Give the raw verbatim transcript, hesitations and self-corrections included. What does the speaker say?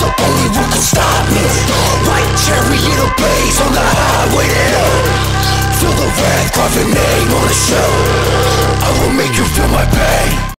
the only one can stop me. White chariot obeys on the highway to hell. Feel the wrath, carve your name on the show. I will make you feel my pain.